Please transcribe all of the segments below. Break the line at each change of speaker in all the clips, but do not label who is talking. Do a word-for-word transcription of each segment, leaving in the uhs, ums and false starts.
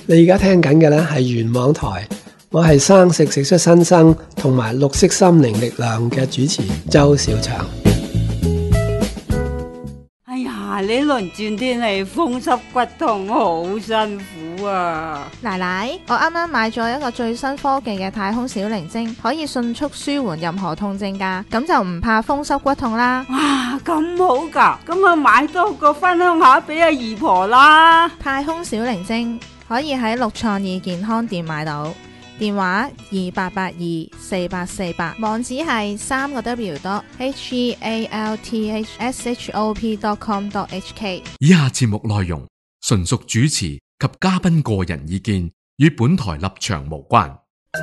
你而家聽緊嘅呢係原網台，我係生食食出新生同埋綠色心靈力量嘅主持周小祥。
哎呀，呢輪轉天氣風濕骨痛好辛苦啊！
奶奶，我啱啱買咗一個最新科技嘅太空小靈精，可以迅速舒緩任何痛症噶，咁就唔怕風濕骨痛啦。
哇，咁好噶，咁啊買多個分享下俾阿姨婆啦。
太空小靈精可以喺六創意健康店買到，電話二八八二四八四八，網址係三個 W dot H E A L T H S H O P dot com dot H K。
以下節目內容純屬主持及嘉賓個人意見，與本台立場無關。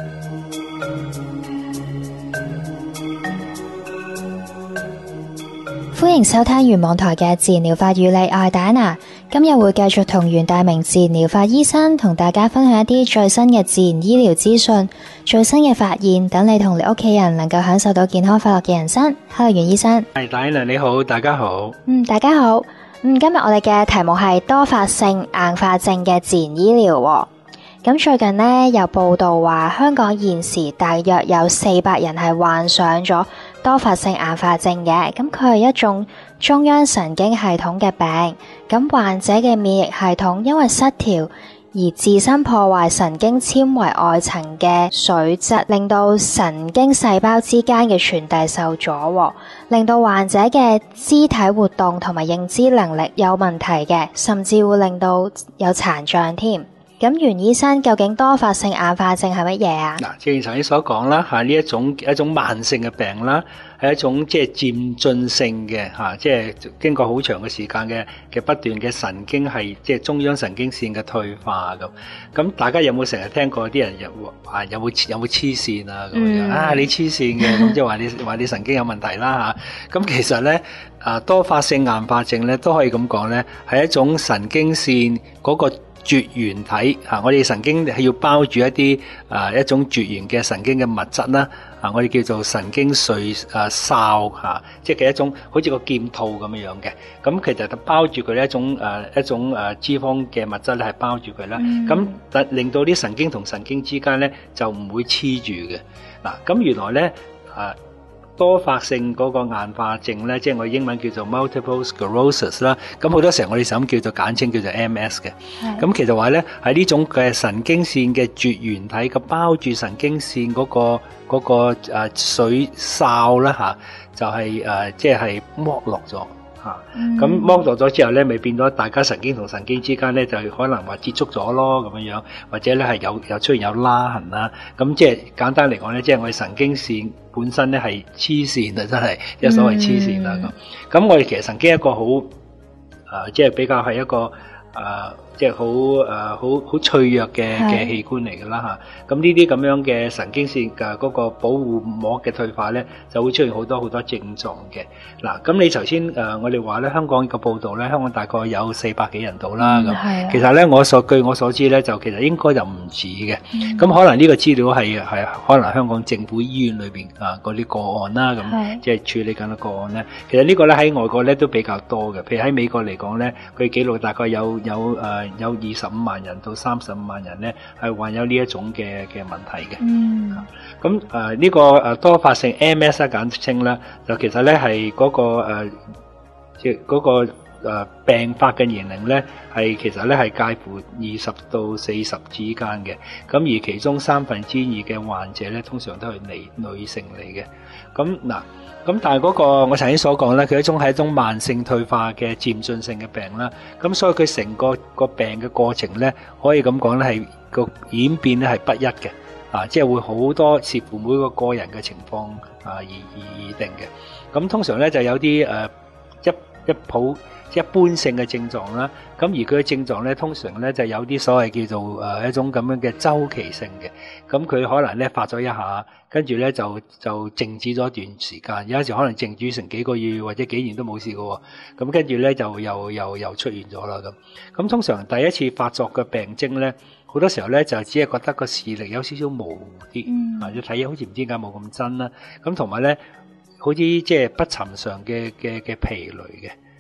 歡迎收聽原網台嘅自然療法與你，我係戴安娜。今日會繼續同袁大明自然療法醫生同大家分享一啲最新嘅自然醫療資訊、最新嘅發現，等你同你屋企人能夠享受到健康快樂嘅人生。Hello，袁醫生。
係，戴安娜你好，大家好。
嗯，大家好。嗯，今日我哋嘅題目係多發性硬化症嘅自然醫療喎。咁最近呢，有報道話，香港現時大約有四百人係患上咗多發性硬化症嘅。咁佢係一種中央神經系統嘅病。咁患者嘅免疫系統因為失調而自身破壞神經纖維外層嘅水質，令到神經細胞之間嘅傳遞受阻，令到患者嘅肢體活動同埋認知能力有問題嘅，甚至會令到有殘障添。咁袁醫生，究竟多發性硬化症係乜嘢啊？
嗱，正如頭先所講啦，吓呢一種一種慢性嘅病啦，係一種即係漸進性嘅吓，即係經過好長嘅時間嘅嘅不斷嘅神經係即係中央神經線嘅退化咁。咁大家有冇成日聽過啲人有話有冇有冇黐線啊咁樣、嗯、啊？你黐線嘅咁即係話你話你神經有問題啦吓。咁其實咧啊，多發性硬化症咧都可以咁講咧，係一種神經線嗰個絕緣體嚇，我哋神經係要包住一啲啊一種絕緣嘅神經嘅物質啦，啊我哋叫做神經髓啊鞘嚇，即係一種好似個劍套咁樣樣嘅，咁其實就包住佢一種誒一種誒脂肪嘅物質咧係包住佢啦，咁但令到啲神經同神經之間咧就唔會黐住嘅。嗱，咁原來咧啊多發性嗰個硬化症咧，即係我哋英文叫做 multiple sclerosis 啦。咁好多時候我哋就咁叫做簡稱叫做 M S 嘅。咁其實話咧喺呢種嘅神經線嘅絕緣體嘅包住神經線嗰個嗰個誒髓鞘啦嚇，就係誒即係剝落咗。咁剝落咗之後咧，咪變咗大家神經同神經之間咧，就可能話接觸咗咯咁樣樣，或者咧係有有出現有拉痕啦。咁即係簡單嚟講咧，即係我哋神經線本身咧係黐線啊，真係即係所謂黐線啦咁。咁我哋其實神經一個好誒，即係比較係一個誒。即係好誒，好好脆弱嘅嘅器官嚟㗎啦嚇。咁呢啲咁樣嘅神經線嘅嗰個保護膜嘅退化咧，就會出現好多好多症狀嘅。嗱，咁你頭先誒我哋話咧，香港嘅報道咧，香港大概有四百幾人度啦咁。嗯、其實咧，我所據我所知咧，就其實應該就唔止嘅。咁、嗯、可能呢個資料係係可能香港政府醫院裏邊啊嗰啲個案啦，咁即係處理緊嘅個案咧。其實呢個咧喺外國咧都比較多嘅。譬如喺美國嚟講咧，佢記錄大概有有誒。呃有二十五萬人到三十五萬人咧，係患有呢一種嘅嘅問題嘅。嗯。咁誒呢個誒多發性 M S 咧簡稱咧，就其實咧係嗰個誒即係嗰個誒病發嘅年齡咧，係其實咧係介乎二十到四十之間嘅。咁而其中三分之二嘅患者咧，通常都係女女性嚟嘅。咁嗱。咁但係嗰個我曾經所講咧，佢一種係一種慢性退化嘅漸進性嘅病啦。咁所以佢成個個病嘅過程咧，可以咁講咧係個演變咧係不一嘅，啊，即係會好多視乎每個個人嘅情況啊而而而定嘅。咁通常咧就有啲誒一一普即係一般性嘅症狀啦。咁而佢嘅症狀咧，通常咧就有啲所謂叫做誒一種咁樣嘅周期性嘅。咁佢可能咧發咗一下，跟住咧就就靜止咗一段時間，有陣時可能靜止成幾個月或者幾年都冇事嘅喎。咁跟住咧就又又又出現咗啦咁。咁通常第一次發作嘅病徵咧，好多時候咧就只係覺得個視力有少少模糊啲，或者睇嘢好似唔知點解冇咁真啦。咁同埋咧，好似即係不尋常嘅嘅嘅疲累嘅。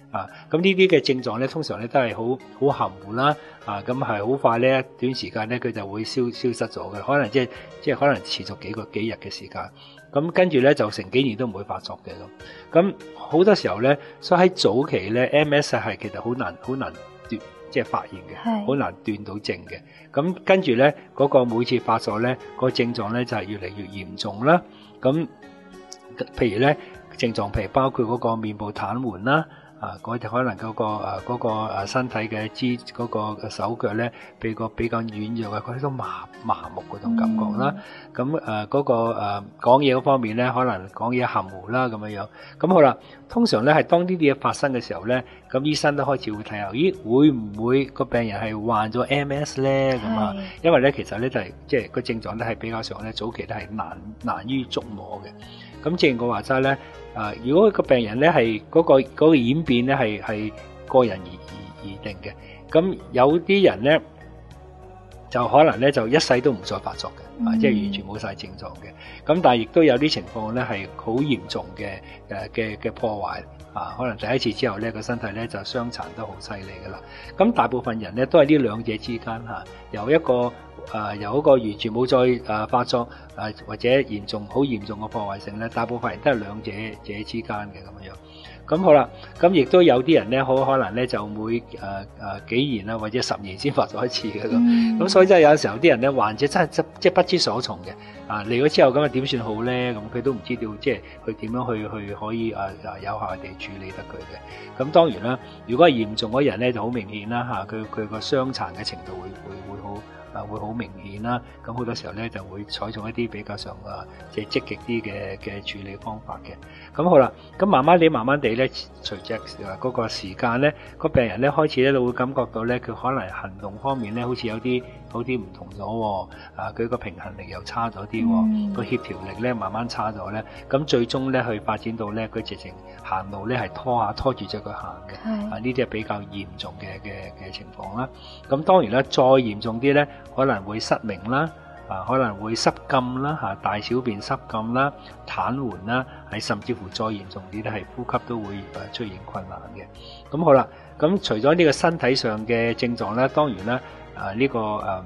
啊，咁呢啲嘅症狀咧，通常咧都係好好含糊啦，啊，咁係好快咧，短時間咧佢就會消消失咗嘅，可能即係即係可能持續幾個幾日嘅時間，咁跟住咧就成幾年都唔會發作嘅咁。咁好多時候咧，所以喺早期咧 M S 係其實好難好難斷即係發現嘅，好難斷到症嘅。咁跟住咧嗰個每次發作咧，個症狀咧就係越嚟越嚴重啦。咁譬如咧症狀譬如包括嗰個面部癱瘓啦。啊，嗰就可能嗰個誒嗰個誒身體嘅肢嗰個手腳咧，比個比較軟弱嘅，嗰啲都麻麻木嗰種感覺啦。咁誒嗰個誒講嘢嗰方面咧，可能講嘢含糊啦咁樣樣。咁好啦，通常咧係當呢啲嘢發生嘅時候咧，咁醫生都開始會睇下，咦會唔會個病人係患咗 M S 咧？咁啊，因為咧其實咧就係即係個症狀咧係比較上咧早期咧係難難於捉摸嘅。咁正如我話齋咧，啊，如果個病人咧係嗰個嗰個演變咧係係個人而而而定嘅，咁有啲人咧就可能咧就一世都唔再發作嘅，啊、嗯，即係完全冇晒症狀嘅。咁但係亦都有啲情況咧係好嚴重嘅誒嘅嘅破壞，啊，可能第一次之後咧個身體咧就傷殘得好犀利噶啦。咁大部分人咧都係呢兩者之間嚇，由一個誒、呃、由一個完全冇再誒、呃、發作誒、呃、或者嚴重好嚴重嘅破壞性咧，大部分人都係兩者者之間嘅咁樣。咁好啦，咁亦都有啲人咧，好可能咧就每誒誒、呃、幾年啦，或者十年先發作一次嘅咁。咁、嗯、所以真係有時候啲人咧患者真係即係不知所從嘅。啊嚟咗之後咁啊點算好咧？咁佢都唔知道即係佢點樣去去可以誒誒、呃、有效地處理得佢嘅。咁當然啦，如果係嚴重嗰人咧就好明顯啦嚇，佢佢個傷殘嘅程度會會會好。啊，會好明顯啦，咁好多時候咧就會採用一啲比較上啊，即係積極啲嘅嘅處理方法嘅。咁好啦，咁慢慢地、慢慢地咧，隨着嗰個時間咧，個病人咧開始咧就會感覺到咧，佢可能行動方面咧好似有啲好啲唔同咗喎。啊，佢個平衡力又差咗啲喎，個、嗯、協調力咧慢慢差咗咧，咁最終咧去發展到咧佢直情行路咧係拖下拖住隻腳行嘅。啊，呢啲係比較嚴重嘅嘅嘅情況啦。咁當然啦，再嚴重啲咧。可能會失明啦，啊可能會失禁啦，嚇大小便失禁啦，癱瘓啦，係甚至乎再嚴重啲咧，係呼吸都會誒出現困難嘅。咁好啦，咁除咗呢個身體上嘅症狀咧，當然啦，啊呢個誒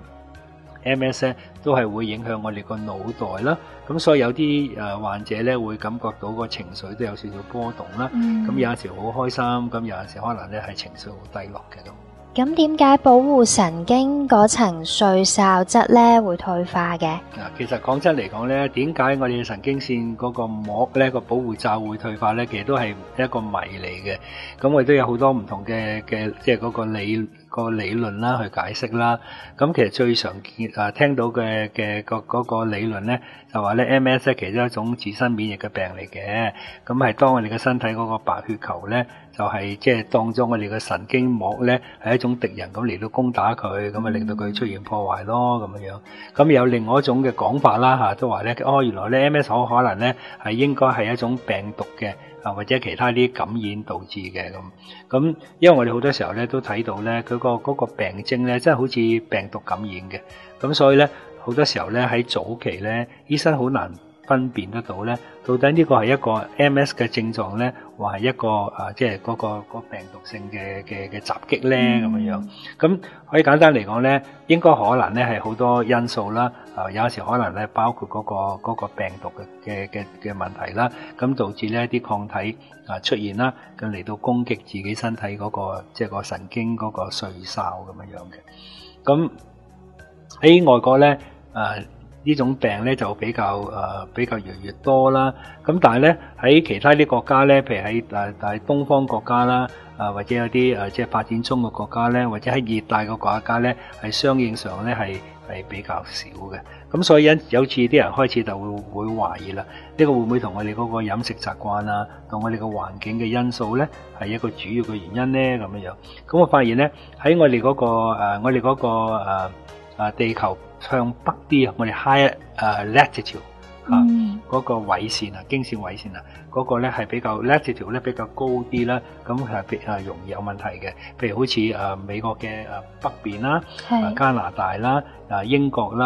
M S 咧都係會影響我哋個腦袋啦。咁所以有啲誒患者咧會感覺到個情緒都有少少波動啦。咁、嗯、有陣時好開心，咁有陣時可能咧係情緒好低落嘅咁。
咁點解保護神經嗰層髓鞘質咧會退化嘅？
嗱，其實講真嚟講咧，點解我哋嘅神經線嗰個膜咧個保護罩會退化咧？其實都係一個謎嚟嘅。咁我哋都有好多唔同嘅嘅，即係嗰個理個理論啦去解釋啦。咁其實最常見啊聽到嘅嘅個嗰個理論咧，就話咧 M S 咧其實係一種自身免疫嘅病嚟嘅。咁係當我哋嘅身體嗰個白血球咧，就係即係當咗我哋嘅神經膜咧係一種敵人咁嚟到攻打佢，咁啊令到佢出現破壞咯咁樣樣。咁有另外一種嘅講法啦嚇，都話咧哦原來咧 M S 好可能咧係應該係一種病毒嘅啊或者其他啲感染導致嘅咁。咁因為我哋好多時候咧都睇到咧佢個嗰個病徵咧真係好似病毒感染嘅。咁所以咧好多時候咧喺早期咧醫生好難分辨得到咧，到底呢個係一個 M S 嘅症狀咧，或係一個啊，即係嗰個嗰個病毒性嘅嘅嘅襲擊咧咁樣樣。咁可以簡單嚟講咧，應該可能咧係好多因素啦。啊，有時可能咧包括嗰個嗰個病毒嘅嘅嘅嘅問題啦，咁導致呢一啲抗體啊出現啦，咁嚟到攻擊自己身體嗰個即係個神經嗰個髓鞘咁樣樣嘅。咁喺外國咧，誒。呢種病咧就比較誒、呃、比較越嚟越多啦，咁但係咧喺其他啲國家咧，譬如喺誒誒東方國家啦，啊、呃、或者有啲誒、呃、即係發展中嘅國家咧，或者喺熱帶嘅國家咧，係相應上咧係係比較少嘅。咁所以有有次啲人開始就會會懷疑啦，呢、這個會唔會同我哋嗰個飲食習慣啊，同我哋個環境嘅因素咧係一個主要嘅原因咧咁樣樣。咁我發現咧喺我哋嗰、那個誒、呃、我哋嗰、那個誒誒、呃、地球向北啲啊，我哋 high 誒 latitude 嚇，嗰個緯線啊，經線緯線啊，嗰個咧係比較 latitude 咧比較高啲啦，咁係比誒容易有問題嘅。譬如好似誒美國嘅誒北邊啦，加拿大啦，誒英國啦，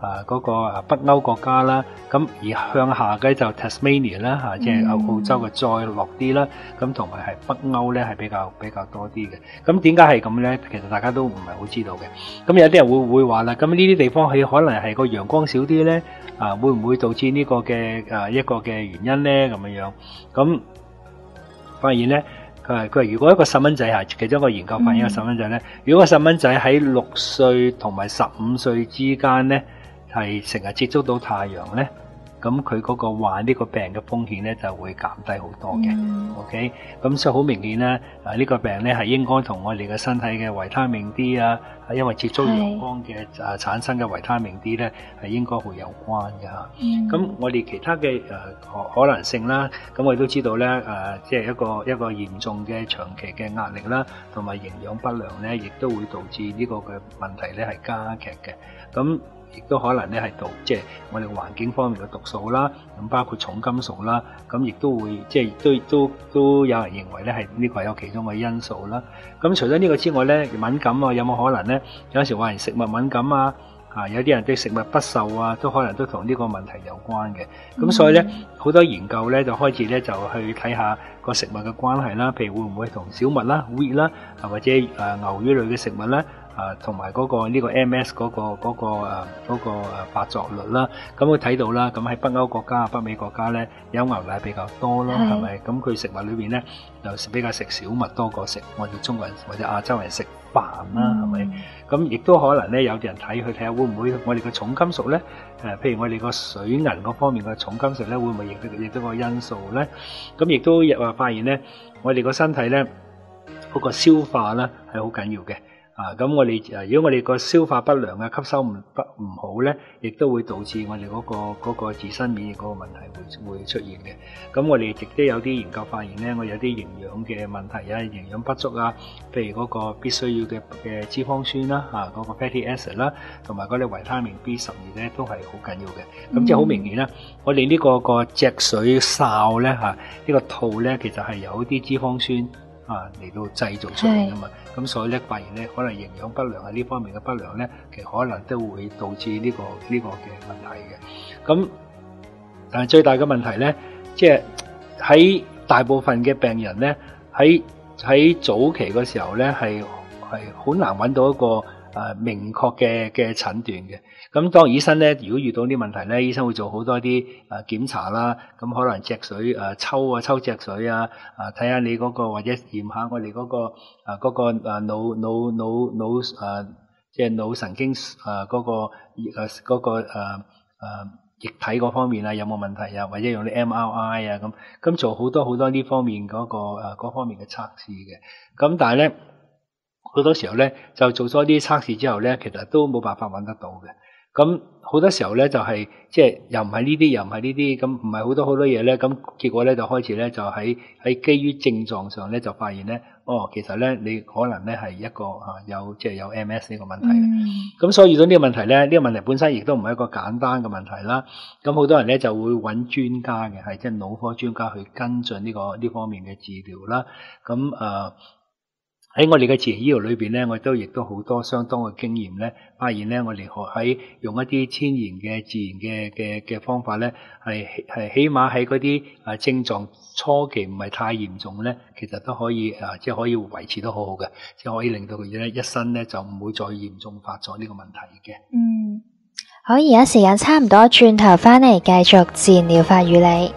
啊嗰個啊北歐國家啦，咁而向下嘅就 Tasmania 啦嚇，即係澳洲嘅再落啲啦，咁同埋係北歐咧係比較比較多啲嘅。咁點解係咁咧？其實大家都唔係好知道嘅。咁有啲人會會話啦，咁呢啲地方佢可能係個陽光少啲咧，啊會唔會導致呢個嘅啊一個嘅原因咧咁樣樣？咁發現咧。佢話佢話如果一個細蚊仔係其中一個研究發現一個細蚊仔咧，如果個細蚊仔喺六歲同埋十五歲之間咧，係成日接觸到太陽咧，咁佢嗰個患呢個病嘅風險咧就會減低好多嘅。嗯、OK，咁所以好明顯咧，啊呢、呢個病咧係應該同我哋嘅身體嘅維他命 D 啊，因為接觸陽光嘅啊產生嘅維他命 D 咧係應該會有關嘅嚇。咁、嗯、我哋其他嘅誒可可能性啦，咁我哋都知道咧誒，即係一個一個嚴重嘅長期嘅壓力啦，同埋營養不良咧，亦都會導致呢個嘅問題咧係加劇嘅。咁亦都可能咧係導即係我哋環境方面嘅毒素啦，咁包括重金屬啦，咁亦都會即係都都都有人認為咧係呢個係有其中嘅因素啦。咁除咗呢個之外咧，敏感啊有冇可能咧？有時話人食物敏感啊，啊有啲人對食物不受啊，都可能都同呢個問題有關嘅。咁、嗯、所以咧好多研究咧就開始咧就去睇下個食物嘅關係啦，譬如會唔會同小麥啦、wheat 啦，啊或者誒牛魚類嘅食物咧。啊，同埋嗰個呢個 M S 嗰個嗰個誒嗰個誒發作率啦，咁會睇到啦。咁喺北歐國家、北美國家咧，有牛奶比較多咯，係咪？咁佢食物裏邊咧，就比較食小麥多過食我哋中國人或者亞洲人食飯啦，係咪？咁亦都可能咧，有啲人睇去睇下會唔會我哋嘅重金屬咧？誒，譬如我哋個水銀嗰方面嘅重金屬咧，會唔會亦都亦都個因素咧？咁亦都亦話發現咧，我哋個身體咧嗰個消化咧係好緊要嘅。啊，咁我哋誒，如果我哋個消化不良嘅吸收唔不唔好咧，亦都會導致我哋嗰個嗰個自身免疫嗰個問題會會出現嘅。咁我哋亦都有啲研究發現咧，我有啲營養嘅問題啊，營養不足啊，譬如嗰個必須要嘅嘅脂肪酸啦，嚇嗰個 fatty acid 啦，同埋嗰啲維他命 B 十二咧，都係好緊要嘅。咁即係好明顯啦，我哋呢個個脊髓哨咧嚇，呢個肚咧其實係有啲脂肪酸。啊，嚟到製造出嚟噶嘛，咁所以咧發現咧，可能營養不良啊呢方面嘅不良咧，其實可能都會導致呢個呢個嘅問題嘅。咁但係最大嘅問題咧，即係喺大部分嘅病人咧，喺喺早期嘅時候咧，係係好難揾到一個誒明確嘅嘅診斷嘅。咁當醫生咧，如果遇到啲問題咧，醫生會做好多啲誒檢查啦。咁可能脊髓誒抽啊抽脊髓啊，啊睇下你嗰個或者驗下我哋嗰個誒嗰個誒腦腦腦腦誒即係腦神經誒嗰個誒嗰個誒誒液體嗰方面啊有冇問題啊，或者用啲 M R I 啊咁，咁做好多好多呢方面嗰個誒嗰方面嘅測試嘅。咁但係咧好多時候咧就做咗啲測試之後咧，其實都冇辦法揾得到嘅。咁好多時候咧就係即係又唔係呢啲又唔係呢啲，咁唔係好多好多嘢咧，咁結果咧就開始咧就喺喺基於症狀上咧就發現咧，哦其實咧你可能咧係一個啊有即係有 M S 呢個問題嘅。咁、嗯、所以遇到呢個問題咧，呢、呢個問題本身亦都唔係一個簡單嘅問題啦。咁好多人咧就會揾專家嘅，係即係腦科專家去跟進呢個呢方面嘅治療啦。咁誒。呃喺我哋嘅自然醫療裏邊咧，我都亦都好多相當嘅經驗咧，發現咧我哋學喺用一啲天然嘅自然嘅嘅嘅方法咧，係係起碼喺嗰啲啊症狀初期唔係太嚴重咧，其實都可以啊，即係可以維持得好好嘅，即係可以令到佢咧一生咧就唔會再嚴重發作呢個問題嘅。
嗯，好，而家時間差唔多，轉頭翻嚟繼續自然療法與你。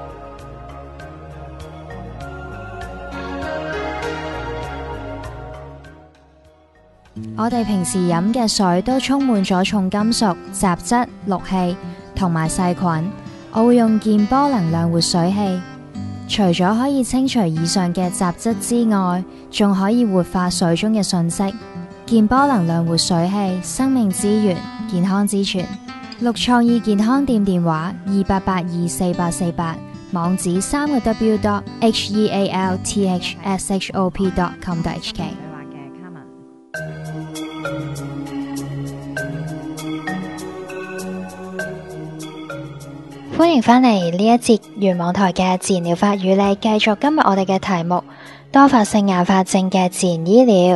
我哋平時飲嘅水都充滿咗重金屬、雜質、氯氣同埋細菌。我會用健波能量活水器，除咗可以清除以上嘅雜質之外，仲可以活化水中嘅信息。健波能量活水器，生命之源，健康之泉。綠創意健康店電話二八八二四八四八，網址三個 W dot H E A L T H S H O P dot com dot H K。歡迎返嚟呢一節原網台嘅自然療法與你，繼續今日我哋嘅題目多發性硬化症嘅自然醫療。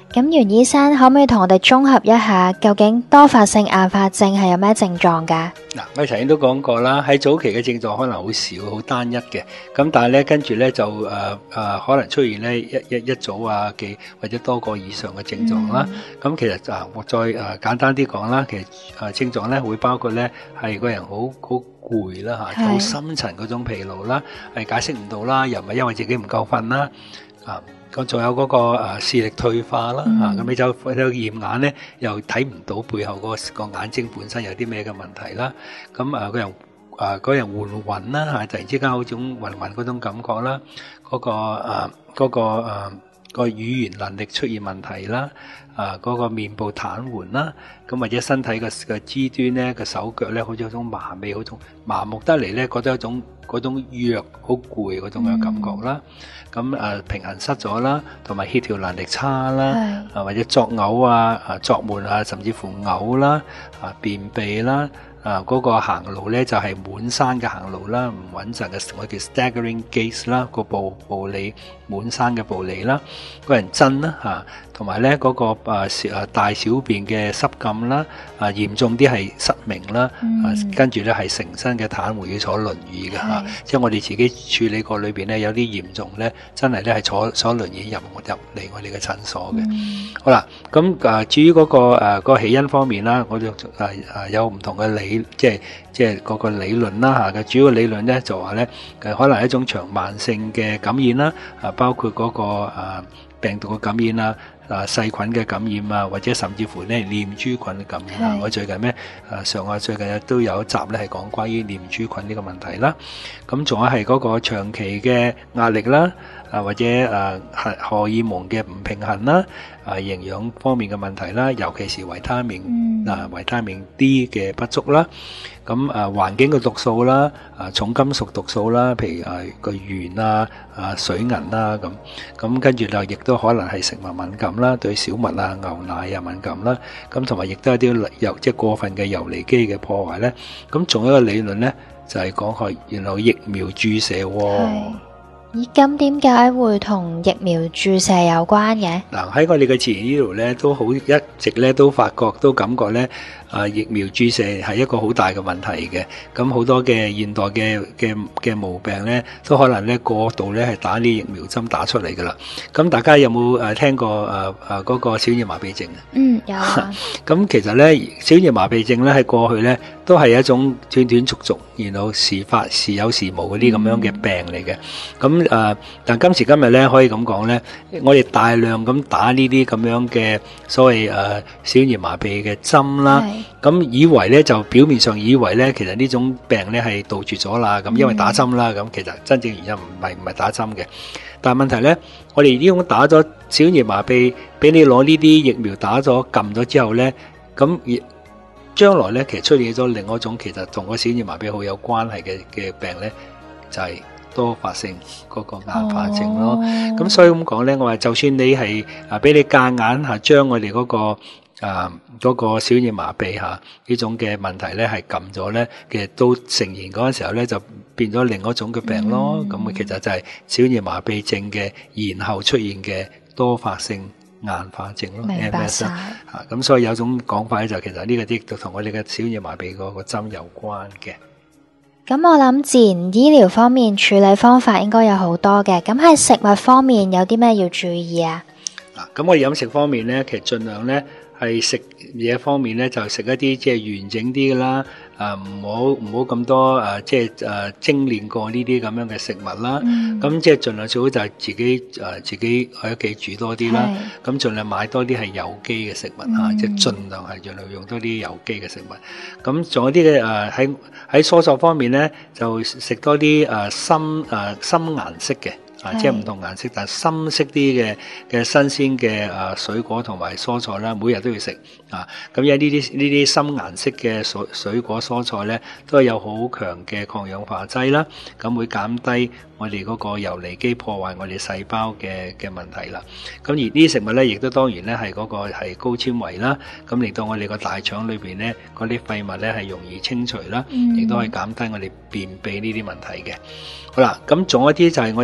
咁袁醫生可唔可以同我哋綜合一下，究竟多發性硬化症係有咩症狀噶？
嗱，我頭先都講過啦，喺早期嘅症狀可能好少、好單一嘅，咁但係咧跟住咧就誒誒、呃呃、可能出現咧一一一組啊幾或者多個以上嘅症狀啦。咁、嗯、其實啊，我再誒、呃、簡單啲講啦，其實誒、呃、症狀咧會包括咧係個人好好攰啦嚇，好深層嗰種疲勞啦，係解釋唔到啦，又唔係因為自己唔夠瞓啦，啊。咁仲有嗰個誒視力退化啦，嚇咁你就去驗眼咧，又睇唔到背後嗰個個眼睛本身有啲咩嘅問題啦。咁誒個人誒個人暈暈啦嚇，突然之間好似種暈暈嗰種感覺啦。嗰個誒嗰個誒個語言能力出現問題啦。啊！嗰、那個面部癱瘓啦，咁或者身體嘅嘅肢端咧，個手腳咧，好似有種麻痹，好種麻木得嚟咧，覺得有種嗰種弱、好攰嗰種嘅感覺啦。咁誒、嗯、平衡失咗啦，同埋協調能力差啦，啊或者作嘔啊、啊作悶啊，甚至乎嘔啦、啊便秘啦。啊！嗰、那個行路咧就係、是、滿山嘅行路啦，唔穩陣嘅，我叫 staggering gait 啦，個步步履滿山嘅步履啦，個人震啦嚇，同埋咧嗰個啊啊大小便嘅濕禁啦，啊嚴重啲係失明啦，嗯、啊跟住咧係成身嘅癱瘓要坐輪椅嘅嚇，即係我哋自己處理過裏邊咧有啲嚴重咧，真係咧係坐坐輪椅入入嚟我哋嘅診所嘅。嗯、好啦，咁啊至於嗰、那個誒、啊那個起因方面啦，我哋誒誒有唔同嘅理。即係即係嗰個理論啦嚇，嘅主要理論咧就話咧，誒可能係一種長慢性嘅感染啦，啊包括嗰個啊病毒嘅感染啦，啊細菌嘅感染啊，或者甚至乎咧念珠菌嘅感染啊。我最近咧誒上海最近都有一集咧係講關於念珠菌呢個問題啦。咁仲有係嗰個長期嘅壓力啦，啊或者誒荷爾蒙嘅唔平衡啦，啊營養方面嘅問題啦，尤其是維他命、嗯、啊維他命 D 嘅不足啦，咁啊環境嘅毒素啦，啊重金屬毒素啦，譬如誒個鉛啊、啊水銀啦咁，咁跟住就亦都可能係食物敏感啦，對小麥啊、牛奶啊敏感啦，咁同埋亦都有啲油即係過分嘅游離基嘅破壞咧，咁仲有一個理論咧就係講開原來疫苗注射喎。
咦，咁點解會同疫苗注射有關嘅？
嗱，喺我哋嘅自然醫療咧，都好一直咧都發覺都感覺咧，啊疫苗注射係一個好大嘅問題嘅。咁好多嘅現代嘅嘅嘅毛病咧，都可能咧過度咧係打啲疫苗針打出嚟噶啦。咁大家有冇誒聽過誒誒嗰個小兒麻痹症啊？嗯，有啊。咁其實咧，小兒麻痹症咧喺過去咧都係一種斷斷續續，然後時發時有時無嗰啲咁樣嘅病嚟嘅。咁誒、呃，但今時今日咧，可以咁講咧，我哋大量咁打呢啲咁樣嘅所謂誒、呃、小兒麻痹嘅針啦，咁以為咧就表面上以為咧，其實呢種病咧係杜絕咗啦，咁因為打針啦，咁其實真正原因唔係唔係打針嘅，但係問題咧，我哋呢種打咗小兒麻痹，俾你攞呢啲疫苗打咗撳咗之後咧，咁而將來咧其實出現咗另外一種其實同個小兒麻痹好有關係嘅嘅病咧，就係、是。多發性嗰個硬化症咯，咁、哦、所以咁講咧，我話就算你係啊俾你夾硬嚇將我哋嗰、嗰個啊嗰、嗰個小兒麻痹嚇呢種嘅問題咧係撳咗咧，其實到成年嗰陣時候咧就變咗另一種嘅病咯。咁、嗯、其實就係小兒麻痹症嘅然後出現嘅多發性硬化症咯。明白晒嚇，咁所以有種講法咧就其實呢個啲同我哋嘅小兒麻痹嗰個針有關嘅。
咁我諗自然醫療方面處理方法應該有好多嘅，咁喺食物方面有啲咩要注意啊？
嗱，咁我哋飲食方面咧，其實盡量咧係食嘢方面咧就食一啲即係完整啲嘅啦，啊唔好唔好咁多誒即係誒精煉過呢啲咁樣嘅食物啦。咁即係盡量最好就係自己誒自己喺屋企煮多啲啦。咁盡量買多啲係有機嘅食物嚇，即係盡量係盡量用多啲有機嘅食物。咁仲有啲嘅誒喺喺蔬菜方面咧，就食多啲誒深誒深顏色嘅。啊，即係唔同顏色，但係深色啲嘅嘅新鮮嘅啊水果同埋蔬菜啦，每日都要食啊。咁因為呢啲呢啲深顏色嘅水水果蔬菜咧，都係有好強嘅抗氧化劑啦，咁會減低我哋嗰個游離基破壞我哋細胞嘅嘅問題啦。咁而呢啲食物咧，亦都當然咧係嗰個係高纖維啦，咁令到我哋個大腸裏邊咧嗰啲廢物咧係容易清除啦，亦都可以減低我哋便秘呢啲問題嘅。好啦，咁仲有一啲就係我哋我哋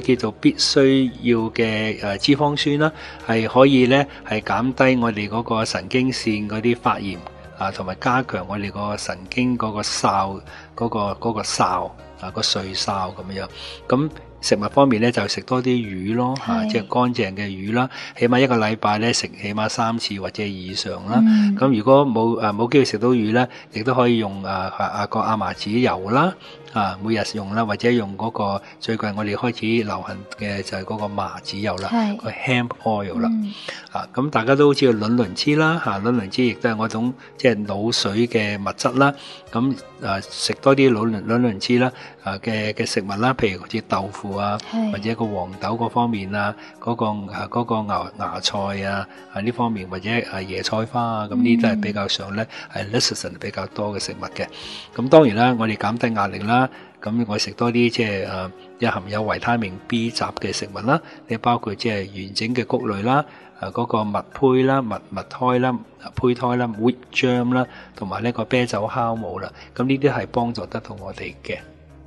叫做必須要嘅誒脂肪酸啦，係可以咧係減低我哋嗰個神經線嗰啲發炎啊，同埋加強我哋個神經嗰個哨嗰個嗰個哨啊個睡哨咁樣。咁食物方面咧就食多啲魚咯，嚇，即係乾淨嘅魚啦，起碼一個禮拜咧食起碼三次或者以上啦。咁、嗯、如果冇誒冇機會食到魚咧，亦都可以用誒啊個亞麻籽油啦。啊，每日用啦，或者用嗰個最近我哋開始流行嘅就係嗰個麻籽油啦，個 hemp oil 啦。嗯、啊，咁大家都好似卵磷脂啦，嚇、啊，卵磷脂亦都係嗰種即係腦水嘅物質啦。咁啊，食多啲卵磷卵磷脂啦，啊嘅嘅食物啦，譬如好似豆腐啊，或者個黃豆嗰方面啊，嗰、嗰個啊嗰、嗰個芽芽菜啊啊呢方面，或者啊椰菜花啊，咁呢啲都係比較上咧係 lecithin 比較多嘅食物嘅。咁當然啦，我哋減低壓力啦。咁我食多啲即係誒有含有維他命 B 雜嘅食物啦，你包括即係完整嘅穀類啦，誒嗰個麥胚啦、麥麥胎啦、胚胎啦、wheat germ 啦，同埋呢個啤酒酵母啦，咁呢啲係幫助得到我哋嘅。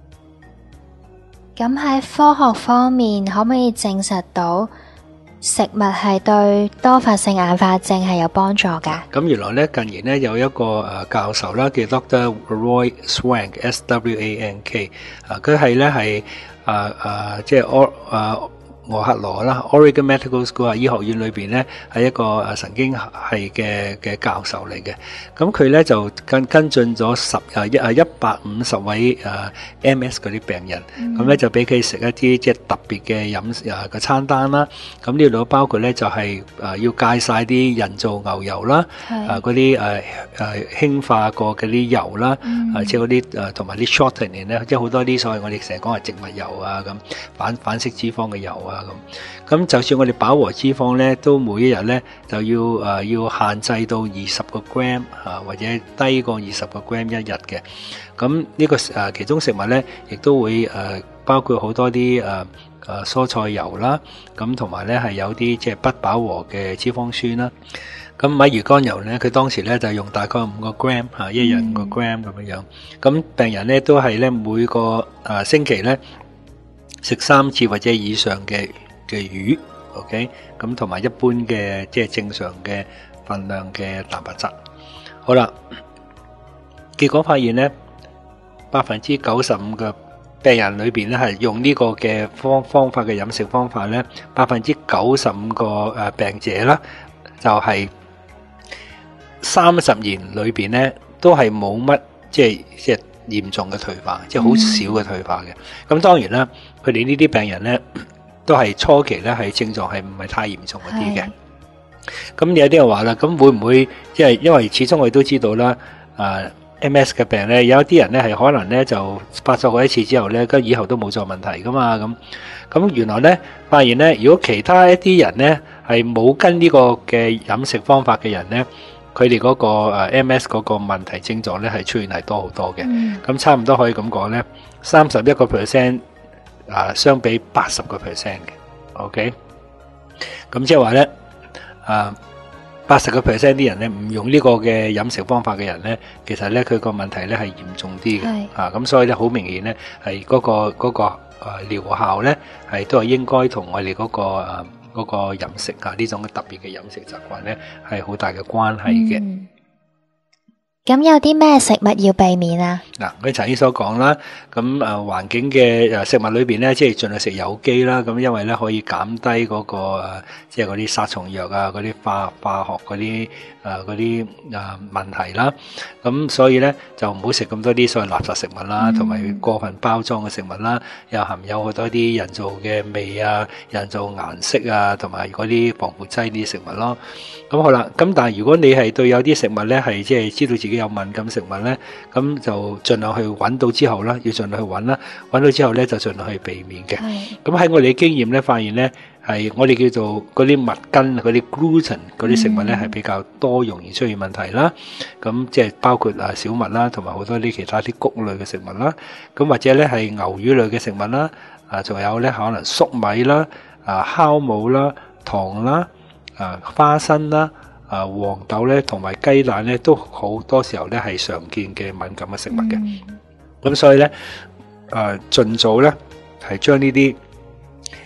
咁喺科學方面，可唔可以證實到食物係對多發性硬化症係有幫助㗎？
咁原來咧近年咧有一個誒教授啦，叫 Doctor Roy Swank S W A N K， 啊佢係咧係誒誒即係我誒。俄克羅啦 ，Oregon Medical School 啊，醫學院裏邊咧係一個誒神經系嘅嘅教授嚟嘅。咁佢咧就跟跟進咗十誒一誒一百五十位誒 M S 嗰啲病人，咁咧、嗯、就俾佢食一啲即係特別嘅飲誒嘅餐單啦。咁呢度包括咧就係誒要戒晒啲人造牛油啦，誒嗰啲誒誒氫化過嘅啲油啦，誒即係嗰啲誒同埋啲 shortening 咧，即係好多啲所謂我哋成日講係植物油啊咁反反式脂肪嘅油啊。咁，咁就算我哋飽和脂肪咧，都每一日咧就要誒、呃、要限制到二十個 gram 啊，或者低過二十個 gram 一日嘅。咁呢、這個誒、呃、其中食物咧，亦都會誒、呃、包括好多啲誒誒蔬菜油啦，咁同埋咧係有啲即係不飽和嘅脂肪酸啦。咁米魚肝油咧，佢當時咧就用大概五個 gram 嚇，一日五個 gram 咁樣樣。咁病人咧都係咧每個誒、呃、星期咧。食三次或者以上嘅嘅魚 ，OK， 咁同埋一般嘅即係正常嘅份量嘅蛋白質。好啦，結果發現咧，百分之九十五嘅病人裏邊咧係用呢個嘅方方法嘅飲食方法咧，百分之九十五個誒病者啦，就係三十年裏邊咧都係冇乜即係即係。嚴重嘅退化，即係好少嘅退化嘅。咁、嗯、當然啦，佢哋呢啲病人咧，都係初期咧係症狀係唔係太嚴重嗰啲嘅。咁有啲人話啦，咁會唔會即係因為始終我哋都知道啦，啊 M S 嘅病咧，有一啲人咧係可能咧就發作過一次之後咧，跟以後都冇再問題噶嘛。咁咁原來咧發現咧，如果其他一啲人咧係冇跟呢個嘅飲食方法嘅人咧，佢哋嗰個誒 M S 嗰個問題症狀咧係出現係多好多嘅，咁、嗯、差唔多可以咁講咧，三十一個 percent 啊，相比八十個 percent 嘅 ，OK，咁即係話咧，啊八十個 percent 啲人咧唔用呢個嘅飲食方法嘅人咧，其實咧佢個問題咧係嚴重啲嘅，是啊咁所以咧好明顯咧係嗰個嗰、嗰個誒療效咧係都係應該同我哋嗰、嗰個誒。啊嗰個飲食啊，呢種特別嘅飲食習慣咧，係好大嘅關係嘅。
咁、嗯、有啲咩食物要避免啊？
嗱，佢頭先所講啦，咁誒環境嘅誒食物裏邊咧，即係盡量食有機啦。咁因為咧可以減低嗰、嗰個誒，即係嗰啲殺蟲藥啊，嗰啲化化學嗰啲誒嗰啲誒問題啦。咁所以咧就唔好食咁多啲所謂垃圾食物啦，同埋、嗯、過分包裝嘅食物啦，又含有好多啲人造嘅味啊、人造顏色啊，同埋嗰啲防腐劑啲食物咯。咁好啦，咁但係如果你係對有啲食物咧係即係知道自己有敏感食物咧，咁就盡量去揾到之後啦，要盡量去揾啦，揾到之後咧就盡量去避免嘅。咁喺我哋嘅經驗咧，發現咧係我哋叫做嗰啲麥根、嗰啲 gluten 嗰啲食物咧係比較多容易出現問題啦。咁即係包括啊小麥啦，同埋好多啲其他啲穀類嘅食物啦。咁或者咧係牛魚類嘅食物啦，啊仲有咧可能粟米啦、啊酵母啦、糖啦、啊花生啦。啊，黃豆咧同埋雞蛋咧都好多時候咧係常見嘅敏感嘅食物嘅，咁、嗯、所以咧，誒、呃、盡早咧係將呢啲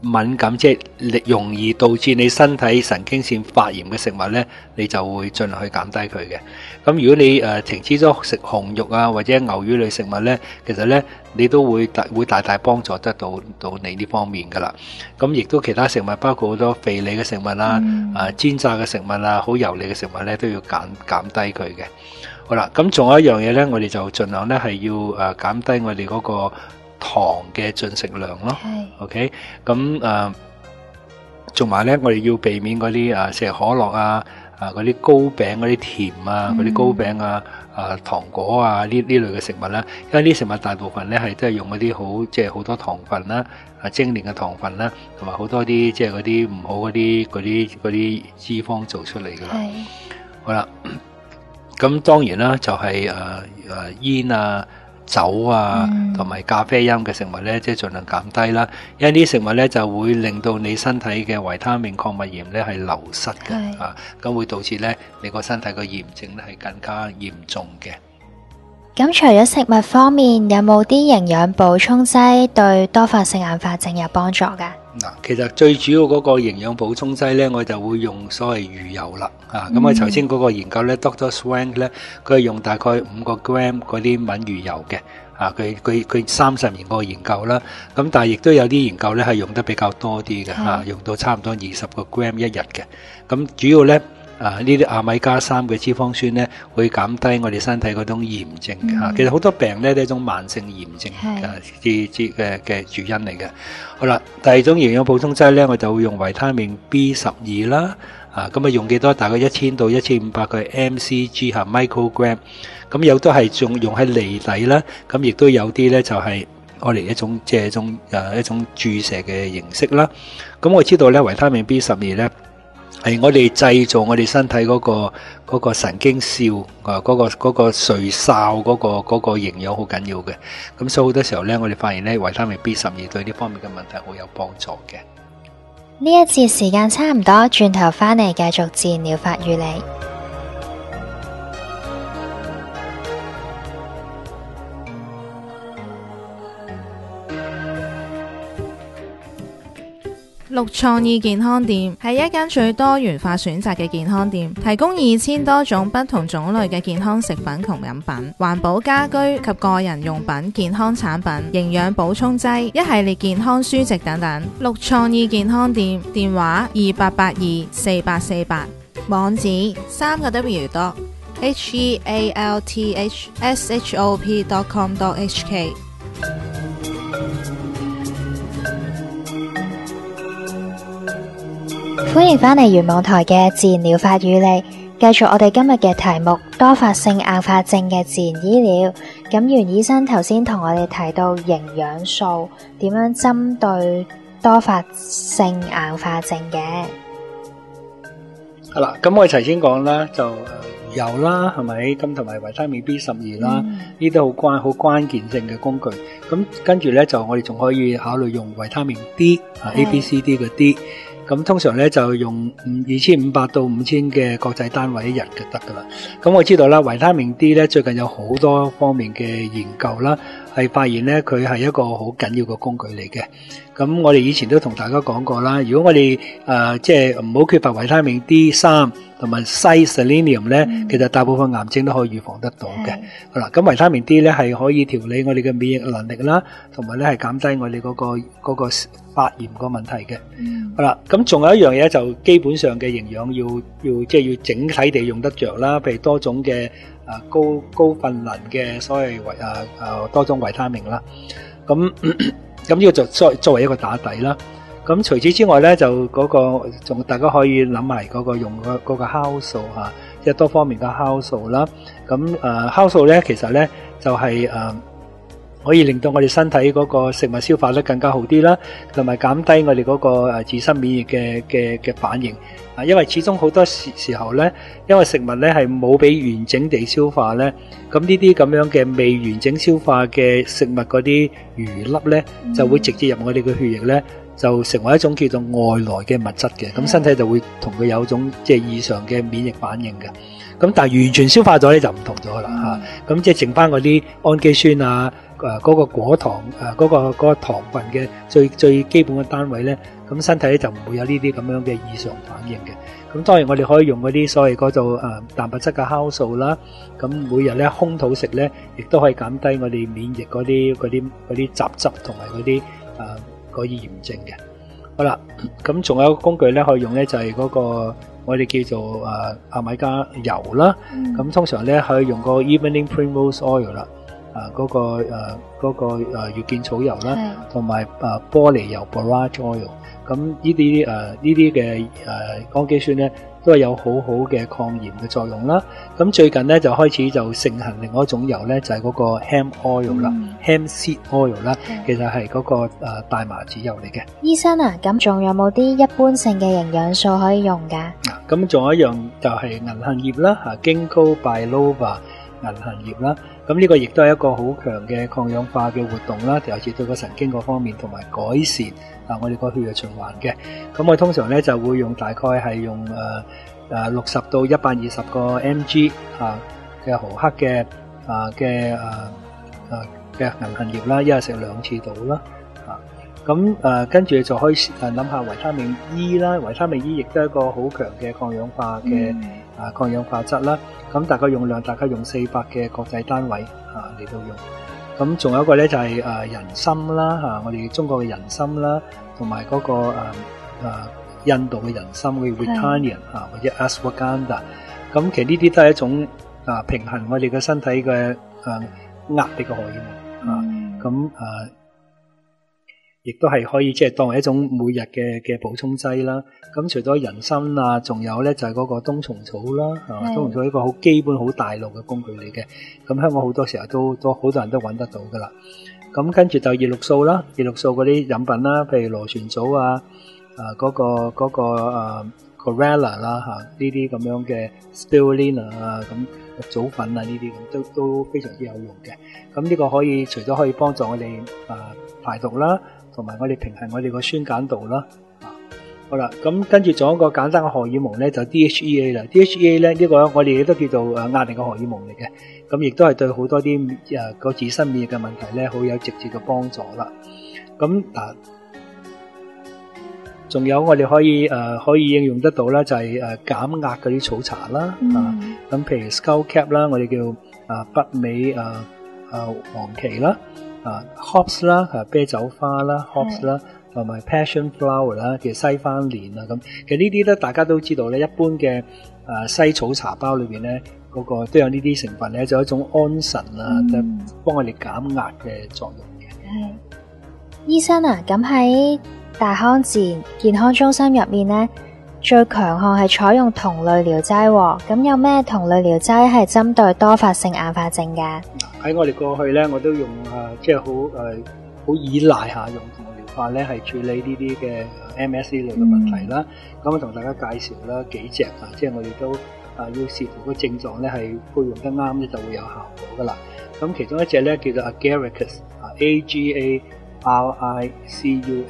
敏感，即係容易導致你身體神經線發炎嘅食物呢，你就會盡量去減低佢嘅。咁如果你誒、呃、停止咗食紅肉啊或者牛魚類食物呢，其實呢，你都會大會大大幫助得到到你呢方面噶啦。咁亦都其他食物包括好多肥膩嘅食物啦、嗯、啊煎炸嘅食物啊、好油膩嘅食物呢，都要減減低佢嘅。好啦，咁仲有一樣嘢呢，我哋就盡量呢係要誒減低我哋嗰個糖嘅進食量咯。OK，咁誒，同埋呢，我哋要避免嗰啲誒食可樂啊、啊嗰啲糕餅嗰啲甜啊、嗰啲糕餅啊、啊糖果啊呢呢類嘅食物啦，因為呢啲食物大部分呢係都係用嗰啲好即係好多糖分啦、啊精煉嘅糖分啦，同埋好多啲即係嗰啲唔好嗰啲嗰啲嗰啲脂肪做出嚟㗎啦。好啦。咁當然啦，就係誒誒煙啊、酒啊，同埋咖啡因嘅食物咧，即係盡量減低啦。因為呢啲食物咧就會令到你身體嘅維他命、礦物鹽咧係流失嘅啊，咁會導致咧你個身體個炎症咧係更加嚴重嘅。
咁除咗食物方面，有冇啲營養補充劑對多發性硬化症有幫助㗎？
嗱，其實最主要嗰個營養補充劑咧，我就會用所謂魚油啦，啊，咁我頭先嗰個研究咧 ，Doctor Swank 咧，佢係用大概五個 gram 嗰啲敏魚油嘅，啊，佢佢佢三十年個研究啦，咁但係亦都有啲研究咧係用得比較多啲嘅，嚇，用到差唔多二十個 gram 一日嘅，咁主要咧。啊！呢啲亞米加三嘅脂肪酸咧，會減低我哋身體嗰種炎症嘅嚇。其實好多病咧都係一種慢性炎症嘅之之嘅嘅主因嚟嘅。好啦，第二種營養補充劑咧，我就會用維他命 B 十二啦。啊，咁啊用幾多？大概一千到一千五百個 M C G 嚇 microgram。咁有都係仲用喺脷底啦。咁亦都有啲咧就係我嚟一種即係一種誒一種注射嘅形式啦。咁我知道咧維他命 B 十二咧。係我哋製造我哋身體嗰個嗰個神經鞘啊，嗰個嗰個髓鞘嗰個嗰個營養好緊要嘅。咁所以好多時候咧，我哋發現咧維他命 B 十二對呢方面嘅問題好有幫助嘅。
呢一節時間差唔多，轉頭翻嚟繼續自然療法與你。
綠創意健康店係一間最多元化選擇嘅健康店，提供二千多種不同種類嘅健康食品同飲品、環保家居及個人用品、健康產品、營養補充劑、一系列健康書籍等等。綠創意健康店電話二八八二四八四八，網址三個 W dot H E A L T H S H O P dot com dot H K。
歡迎返嚟原網台嘅自然療法與你，繼續我哋今日嘅題目多發性硬化症嘅自然醫療。咁袁醫生頭先同我哋提到營養素點樣針對多發性硬化症嘅。
好啦，咁我哋頭先講啦，就誒魚油啦，係咪？咁同埋維他命 B 十二啦，呢啲好關好關鍵性嘅工具。咁跟住咧，就我哋仲可以考慮用維他命 D 啊 A B C D 嘅 D。咁通常咧就用二千五百到五千嘅國際單位一日就得噶啦。咁我知道啦，維他命 D 咧最近有好多方面嘅研究啦，係發現咧佢係一個好緊要嘅工具嚟嘅。咁我哋以前都同大家講過啦，如果我哋誒即係唔好缺乏維他命 D 三同埋硒 selenium 咧，其實大部分癌症都可以預防得到嘅。好啦，咁維他命 D 咧係可以調理我哋嘅免疫能力啦，同埋咧係減低我哋嗰個嗰個發炎個問題嘅。好啦，咁仲有一樣嘢就基本上嘅營養要要即係要整體地用得着啦，譬如多種嘅啊高高分能嘅所謂維啊啊多種維他命啦，咁。咁呢個就作作為一個打底啦。咁除此之外咧，就嗰個仲大家可以諗埋嗰個用嗰嗰個酵素嚇，即係多方面嘅酵素啦。咁誒酵素咧，其實咧就係誒可以令到我哋身體嗰個食物消化得更加好啲啦，同埋減低我哋嗰個誒自身免疫嘅嘅嘅反應。啊，因為始終好多時時候咧，因為食物咧係冇俾完整地消化咧，咁呢啲咁樣嘅未完整消化嘅食物嗰啲餘粒咧，就會直接入我哋嘅血液咧，就成為一種叫做外來嘅物質嘅，咁身體就會同佢有種即係異常嘅免疫反應嘅。咁但係完全消化咗咧就唔同咗啦嚇，咁即係剩翻嗰啲氨基酸啊、 誒嗰個果糖誒嗰個嗰個糖分嘅最最基本嘅單位咧，咁身體咧就唔會有呢啲咁樣嘅異常反應嘅。咁當然我哋可以用嗰啲所謂嗰做誒蛋白質嘅酵素啦，咁每日咧空肚食咧，亦都可以減低我哋免疫嗰啲嗰啲嗰啲雜質同埋嗰啲誒嗰啲炎症嘅。好啦，咁仲有一個工具咧可以用咧，就係嗰個我哋叫做誒阿米加油啦。咁通常咧可以用個 Evening Primrose Oil 啦。啊，嗰、那個誒嗰、呃那個誒月見草油啦，同埋誒玻璃油 borage oil， 咁呢啲誒呢啲嘅誒氨基酸咧，都係有好好嘅抗炎嘅作用啦。咁最近咧就開始就盛行另外一種油咧，就係、是、嗰個 hemp oil 啦、嗯、，hemp seed oil 啦，其實係嗰、那個誒、呃、大麻籽油嚟嘅。
醫生啊，咁仲有冇啲一般性嘅營養素可以用㗎？
咁仲有一樣就係銀杏葉啦，嚇 Ginkgo biloba 銀杏葉啦。咁呢個亦都係一個好強嘅抗氧化嘅活動啦，尤其是對個神經嗰方面同埋改善啊我哋個血液循環嘅。咁我通常咧就會用大概係用誒誒六十到一百二十個 mg 啊嘅毫克嘅啊嘅誒誒嘅銀杏葉啦，一日食兩次到啦。啊，咁誒跟住就可以誒諗下維他命 E 啦，維他命 E 亦都係一個好強嘅抗氧化嘅。嗯啊，抗氧化質啦，咁大概用量大概用四百嘅國際單位啊嚟到用。咁仲有一個咧就係、是、誒、啊、人參啦嚇、啊，我哋中國嘅人參啦，同埋嗰個誒、啊啊、印度嘅人參嘅 Rutanian 嚇或者 Ashwagandha。咁其實呢啲都係一種啊平衡我哋嘅身體嘅誒、啊、壓力嘅荷爾蒙啊。咁誒。啊亦都係可以即係當為一種每日嘅嘅補充劑啦。咁除咗人參啊，仲有咧就係嗰個冬蟲草啦，啊，冬蟲草係一個好基本好大路嘅工具嚟嘅。咁香港好多時候都都好多人都揾得到噶啦。咁跟住就葉綠素啦，葉綠素嗰啲飲品啦，譬如螺旋藻啊，啊嗰個嗰個啊 Chlorella 啦嚇，呢啲咁樣嘅 Spirulina 啊，咁藻粉啊呢啲咁都都非常之有用嘅。咁呢個可以除咗可以幫助我哋啊排毒啦，同埋我哋平衡我哋個酸鹼度啦，啊，好啦，咁跟住仲有一個簡單嘅荷爾蒙咧，就 D H E A 啦。D H E A 咧呢、這個我哋亦都叫做誒壓力嘅荷爾蒙嚟嘅，咁亦都係對好多啲誒個自身免疫嘅問題咧，好有直接嘅幫助啦。咁嗱，仲有我哋可以誒、呃、可以應用得到啦，就係誒減壓嗰啲草茶啦，嗯、啊，咁譬如 Skullcap 啦，我哋叫啊北美啊啊黃芪啦。啊 hops 啦，啊啤酒花啦 hops 啦，同埋 passion flower 啦，叫西番蓮啊咁。其實呢啲咧，大家都知道咧，一般嘅啊西草茶包裏邊咧，嗰、那個都有呢啲成分咧，就有一種安神啊，就、嗯、幫我哋減壓嘅作用嘅。
係，醫生啊，咁喺大康自然健康中心入面咧，最強項係採用酮類療劑喎。咁有咩酮類療劑係針對多發性硬化症嘅？
喺我哋過去咧，我都用啊，即係好誒，好依賴下用同療法咧，係處理呢啲嘅 M S C 類嘅問題啦。咁我同大家介紹啦幾隻啊，即係我哋都啊要視乎個症狀咧，係配用得啱咧，就會有效果噶啦。咁其中一隻咧叫做 Agaricus 啊 ，A G A R I C U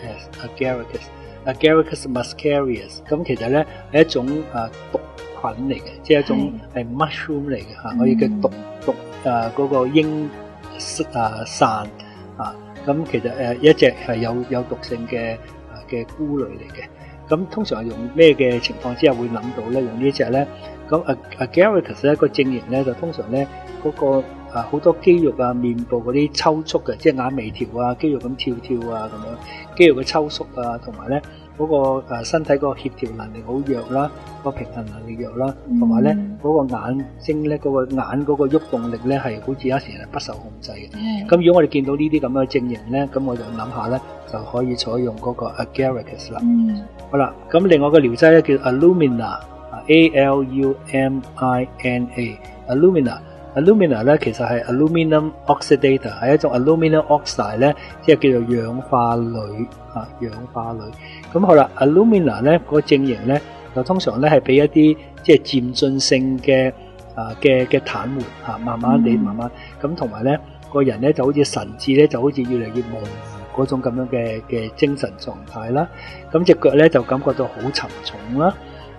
S，Agaricus，Agaricus muscarius。咁其實咧係一種啊毒菌嚟嘅，即係一種係 mushroom 嚟嘅嚇，我哋嘅毒毒。誒、呃、嗰、那個鷹誒散啊，咁其實誒、呃、一隻係有有毒性嘅嘅菇類嚟嘅。咁通常係用咩嘅情況之下會諗到咧？用呢隻咧，咁 Agaricus 咧個症型咧就通常咧嗰、那個好、呃、多肌肉啊、面部嗰啲抽搐嘅，即係眼眉條啊、肌肉咁跳跳啊咁樣，肌肉嘅抽縮啊，同埋咧嗰個、呃、身體個協調能力好弱啦，個平衡能力弱啦，同埋咧嗰個眼睛咧嗰、那個眼嗰個喐動力咧係好似有時係不受控制嘅。咁、mm. 如果我哋見到呢啲咁嘅症型咧，咁我就諗下咧就可以採用嗰個 Agaricus 啦。Mm. 好啦，咁另外個療劑咧叫 Alumina，A L U M I N A，Alumina。Alumina 咧其實係 Aluminum Oxidator， 係一種 Aluminum Oxide 咧，即係叫做氧化鋁啊，氧化鋁。咁好啦 ，Alumina 咧嗰個症型咧，就通常咧係俾一啲即係漸進性嘅啊嘅嘅癱瘓嚇，慢慢地慢慢咁，同埋咧個人咧就好似神志咧就好似越嚟越模糊嗰種咁樣嘅嘅精神狀態啦。咁隻腳咧就感覺到好沉重啦。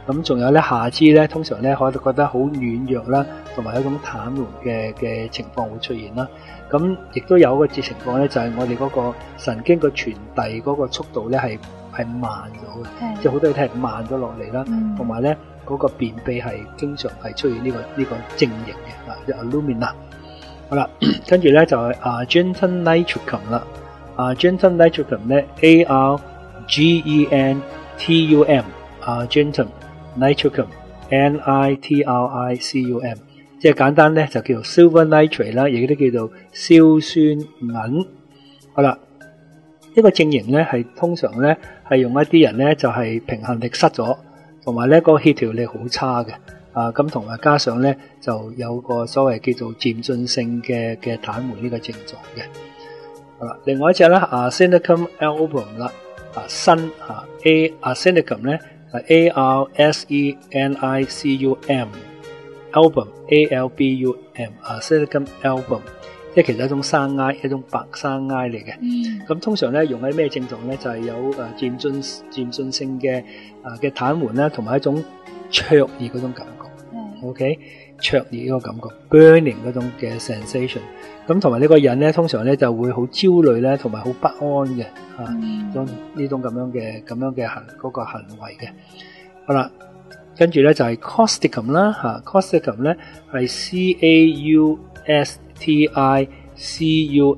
咁仲有咧下肢咧，通常咧可能覺得好軟弱啦，同埋一種癱瘓嘅嘅情況會出現啦。咁亦都有一個情況咧，就係、是、我哋嗰個神經嘅傳遞嗰個速度咧係係慢咗嘅，即係好多嘢係慢咗落嚟啦，同埋咧嗰個便秘係經常係出現呢、這個呢、這個症型嘅啊，即係 alumina。好啦，跟住咧就係啊 Argentum nitricum 啦，啊 Argentum nitricum 咧 A R G E N T U M Argentum nitricum N I T R I C U M， 即係簡單咧就叫做 silver nitrate 啦，亦都叫做硝酸銀。好啦，呢個症型咧係通常咧係用一啲人咧就係平衡力失咗，同埋咧個協調力好差嘅。啊，咁同埋加上咧就有個所謂叫做漸進性嘅嘅癱瘓呢個症狀嘅。好啦，另外一隻咧 Arsenicum album 啦，啊新啊 A Arsenicum 咧係 A R S E N I C U M album A L B U M Arsenicum album， 即係其實一種生埃，一種白生埃嚟嘅。咁、嗯、通常咧用喺咩症狀咧？就係、是、有誒漸進漸進性嘅啊嘅癱瘓啦，同埋一種灼熱嗰種感覺。OK， 灼熱嗰個感覺 ，burning 嗰種嘅 sensation， 咁同埋呢個人咧，通常咧就會好焦慮咧，同埋好不安嘅，啊，呢、嗯、種咁樣嘅咁樣嘅行嗰個行為嘅。好啦，跟住咧就係 causticum 啦，吓 causticum 咧係 C A U S T I C U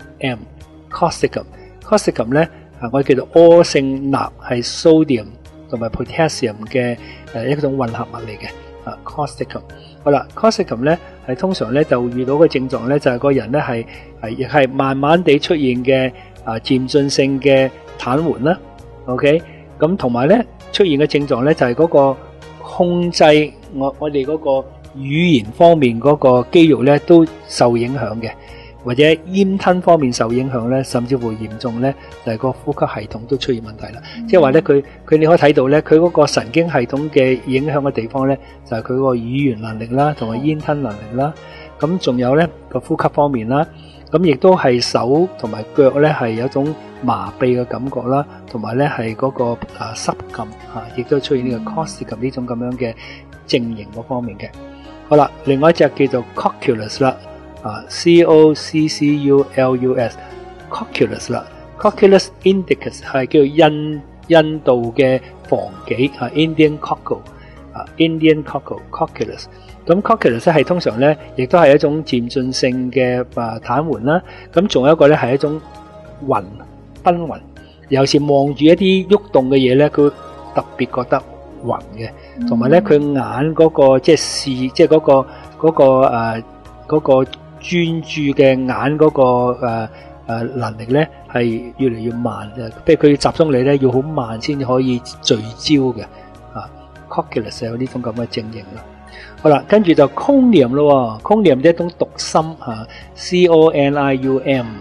M，causticum，causticum 咧啊，我哋叫做柯性鈉，係 sodium 同埋 potassium 嘅誒一種混合物嚟嘅。啊 causticum， 好啦 causticum 咧係通常咧就遇到嘅症狀咧就係、是、個人咧係係亦係慢慢地出現嘅啊漸進性嘅癱瘓啦 ，OK， 咁同埋咧出現嘅症狀咧就係、是、嗰個控制我我哋嗰個語言方面嗰個肌肉咧都受影響嘅，或者咽吞方面受影響咧，甚至乎嚴重咧就係、是、個呼吸系統都出現問題啦。嗯、即係話咧，佢佢你可以睇到咧，佢嗰個神經系統嘅影響嘅地方咧，就係佢個語言能力啦，同埋咽吞能力啦。咁仲有咧個呼吸方面啦，咁亦都係手同埋腳咧係有一種麻痹嘅感覺啦，同埋咧係嗰個啊濕感嚇，亦都出現呢個 causticum 呢種咁樣嘅症型嗰方面嘅。好啦，另外一隻叫做 cocculus 啦。啊 ，C O C C U L U S，cocculus 啦 ，cocculus indicus 係叫做印印度嘅房杞啊 ，Indian cockle 啊 ，Indian cockle，cocculus。咁 cocculus 係通常咧，亦都係一種漸進性嘅啊癱瘓啦。咁仲有一個咧係一種暈昏暈，有時望住一啲喐動嘅嘢咧，佢特別覺得暈嘅，同埋咧佢眼嗰個即係視，即係嗰個嗰個誒嗰個。專注嘅眼嗰、那個誒誒、呃呃、能力咧係越嚟越慢嘅，譬如佢集中力咧要好慢先至可以聚焦嘅啊。Cocculus 有呢種咁嘅症型啦。好啦，跟住就 conium 咯 ，conium 係一種毒心嚇 ，C O N I U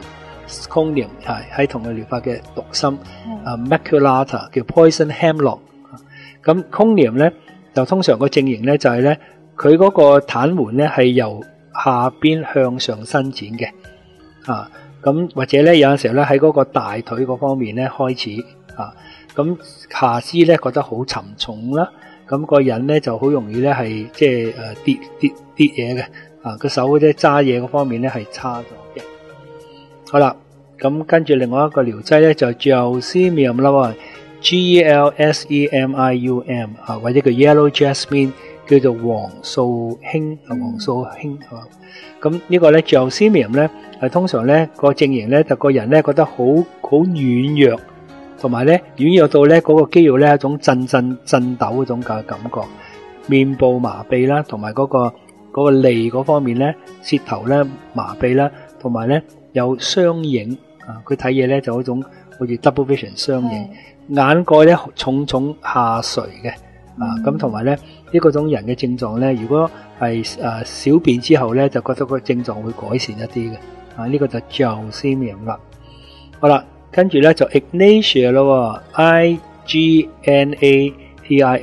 M，conium 係喺同類療法嘅毒心、嗯、啊 ，maculata 叫 poison hemlock。咁 conium 咧就通常個症型咧就係咧佢嗰個癱瘓咧係由下邊向上伸展嘅，啊，咁或者咧有陣時候咧喺嗰個大腿嗰方面咧開始，啊，咁下肢咧覺得好沉重啦，咁、那個人咧就好容易咧係即係誒跌跌跌嘢嘅，啊，個手嗰啲揸嘢嗰方面咧係差咗嘅。好啦，咁跟住另外一個療劑咧就 Gelsemium 啦 ，G E L S E M I U M 啊，或者叫 Yellow Jasmine。叫做黃素馨啊，黃素馨係嘛？咁呢個咧 Gelsemium 咧係通常咧個症型咧就個人咧覺得好好軟弱，同埋咧軟弱到咧嗰個肌肉咧一種震震震抖嗰種嘅感覺，面部麻痹啦，同埋嗰個嗰個脷嗰方面咧舌頭咧麻痹啦，同埋咧有雙影啊，佢睇嘢咧就嗰種好似 double vision 雙影，眼蓋咧重重下垂嘅。啊，咁同埋咧，呢個種人嘅症狀咧，如果係誒、呃、小便之後咧，就覺得個症狀會改善一啲嘅。啊，呢、這個就 Gelsemium 啦。好啦，跟住咧就 Ignatia 咯 ，I G N A T I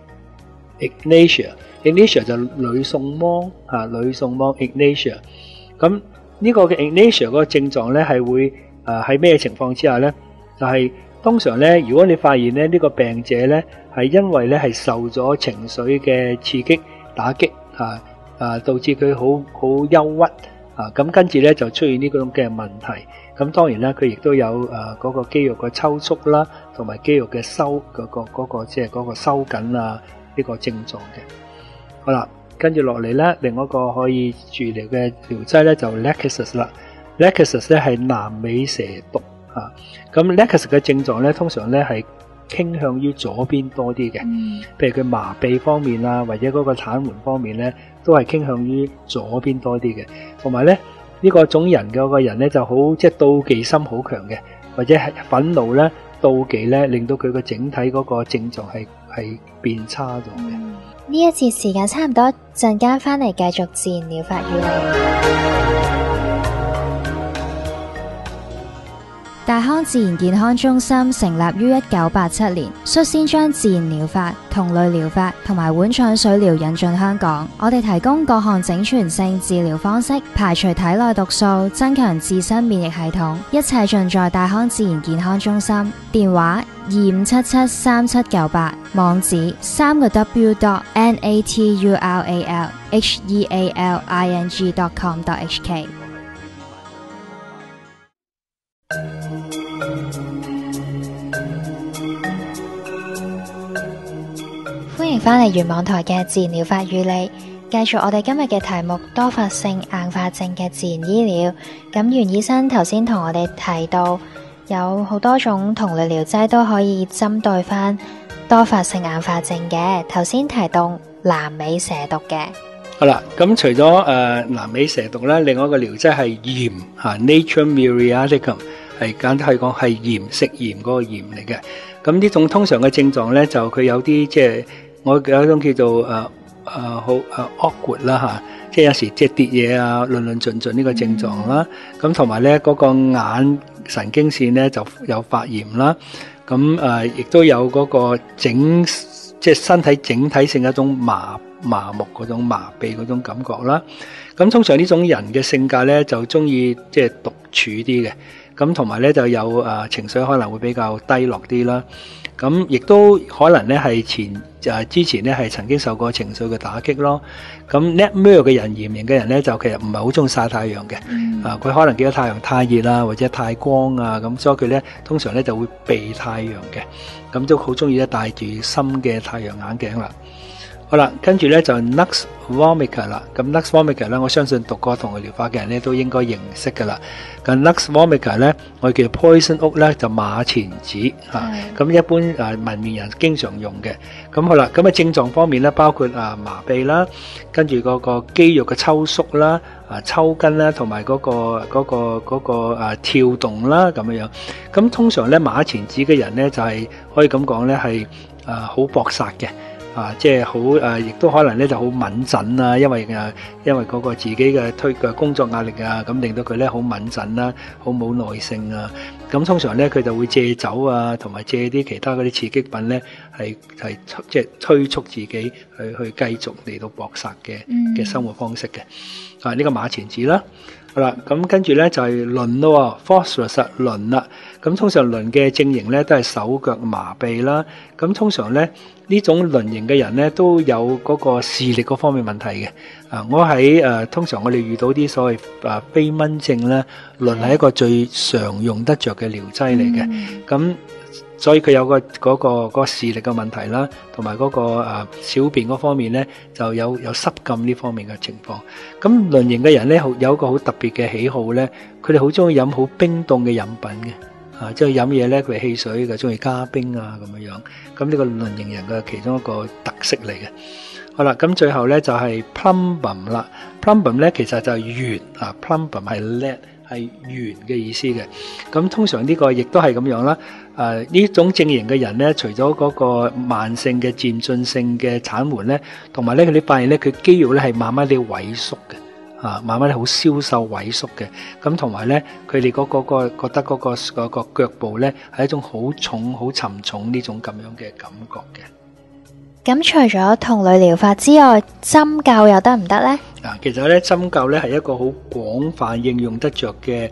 A，Ignatia，Ignatia 就呂宋芒啊，呂宋芒 Ignatia。咁呢個嘅 Ignatia 嗰個症狀咧係會誒喺咩情況之下咧？就係、是、 通常咧，如果你發現咧呢個病者咧係因為咧係受咗情緒嘅刺激打擊啊啊，導致佢好好憂鬱啊，咁跟住咧就出現呢種嘅問題。咁當然啦，佢亦都有誒嗰個肌肉嘅抽搐啦，同埋肌肉嘅收嗰個嗰個即係嗰個收緊啊呢個症狀嘅。好啦，跟住落嚟咧，另外一個可以治療嘅療劑咧就 Lachesis 啦。Lachesis 咧係南美蛇毒啊。咁 Lachesis 嘅症狀咧，通常咧係傾向於左邊多啲嘅，嗯、譬如佢麻痹方面啊，或者嗰個癱瘓方面咧，都係傾向於左邊多啲嘅。同埋咧，呢、這個種人嘅個人咧就好即係妒忌心好強嘅，或者係憤怒咧、妒忌咧，令到佢個整體嗰個症狀係係變差咗嘅。
呢、嗯、一節時間差唔多，陣間翻嚟繼續自然療法與你。大康自然健康中心成立於一九八七年，率先將自然療法、同類療法同埋碗腸水療引進香港。我哋提供各項整全性治療方式，排除體內毒素，增強自身免疫系統，一切盡在大康自然健康中心。電話二五七七三七九八，網址三個 W dot N A T U R A L H E A L I N G dot com dot H K。歡迎返嚟原網台嘅自然療法與你，繼續我哋今日嘅題目多發性硬化症嘅自然醫療。咁袁醫生頭先同我哋提到有好多種同類療劑都可以針對翻多發性硬化症嘅，頭先提到南美蛇毒嘅。
好啦，咁除咗誒、呃、南美蛇毒咧，另外一個療劑係鹽吓 Natrium muriaticum， 係簡單係講係鹽，食鹽嗰個鹽嚟嘅。咁呢種通常嘅症狀咧，就佢有啲即係我有一種叫做誒誒好誒 awkward 啦吓，即係有時即係跌嘢啊，論論盡盡呢個症狀啦。咁同埋咧嗰個眼神經線咧就有發炎啦。咁誒亦都有嗰個整即係身體整體性一種麻麻木嗰種麻痹嗰種感覺啦。咁通常呢種人嘅性格咧就中意即係獨處啲嘅。咁同埋咧就有誒、呃、情緒可能會比較低落啲啦，咁亦都可能咧係前誒、呃、之前咧係曾經受過情緒嘅打擊咯。咁 Netmer 嘅人嚴型嘅人咧就其實唔係好中意曬太陽嘅，嗯、啊佢可能見到太陽太熱啊或者太光啊，咁所以佢咧通常咧就會避太陽嘅，咁都好中意咧戴住深嘅太陽眼鏡啦。好啦，跟住咧就 Nux vomica 啦。咁 Nux vomica 咧，我相信讀過同類療法嘅人咧都應該認識噶啦。咁 Nux vomica 咧，我哋叫 poison oak 咧，就馬錢子嚇。咁、嗯、一般誒文面人經常用嘅。咁好啦，咁嘅症狀方面咧，包括啊麻痹啦，跟住嗰個肌肉嘅抽縮啦，啊抽筋啦，同埋嗰個嗰、嗰個嗰、嗰個啊跳動啦咁樣樣。咁通常咧馬錢子嘅人咧就係、係、可以咁講咧係啊好搏殺嘅。啊，即係好誒，亦都可能咧就好敏陣啊，因為誒，因為嗰個自己嘅推嘅工作壓力啊，咁令到佢咧好敏陣啦，好冇耐性啊。咁通常咧佢就會借酒啊，同埋借啲其他嗰啲刺激品咧，係係即係催促自己去去繼續嚟到搏殺嘅嘅生活方式嘅。啊，呢、這個馬錢子啦。好啦，咁跟住咧就係鱗咯 ，phosphorus 鱗啦。咁通常鱗嘅症型咧都係手腳麻痹啦。咁通常咧呢種鱗型嘅人咧都有嗰個視力嗰方面問題嘅。啊，我喺誒、呃、通常我哋遇到啲所謂誒飛蚊症咧，鱗係一個最常用得着嘅療劑嚟嘅。咁、嗯所以佢有個嗰、嗰個嗰個視力嘅問題啦，同埋嗰個誒、呃、小便嗰方面咧，就有有濕禁呢方面嘅情況。咁鱗型嘅人咧，有一個好特別嘅喜好咧，佢哋好中意飲好冰凍嘅飲品嘅，啊，即係飲嘢咧，佢係汽水嘅，中意加冰啊咁樣樣。咁呢個鱗型人嘅其中一個特色嚟嘅。好啦，咁最後咧就係、是、plumbum 啦 ，plumbum 咧其實就係圓啊 ，plumbum 係叻。係圓嘅意思嘅，咁通常呢個亦都係咁樣啦。誒、呃、呢種症型嘅人咧，除咗嗰個慢性嘅漸進性嘅癱瘓咧，同埋咧佢哋發現咧佢肌肉咧係慢慢地萎縮嘅，啊慢慢地好消瘦萎縮嘅。咁同埋咧佢哋嗰個個覺得嗰、嗰個嗰、嗰個腳部咧係一種好重好沉重呢種咁樣嘅感覺嘅。
咁除咗同類療法之外，針灸又得唔得呢？
嗱，其實咧針灸咧係一個好廣泛應用得着嘅